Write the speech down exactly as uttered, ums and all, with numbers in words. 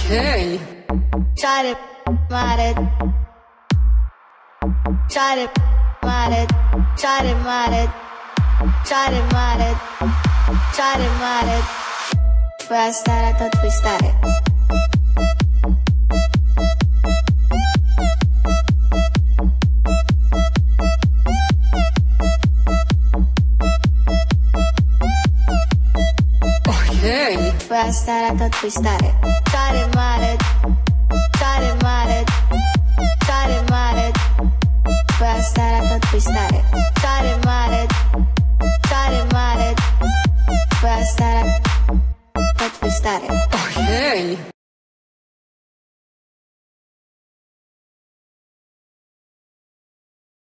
Okay. Try to mind it. Try to mind it. Try to mind it. Try to mind it. Try to mind it. Foi a história toda twistada. Okay. Foi a história toda twistada. Try to mind it. Try to mind it. Try to mind it. Foi a história toda twistada.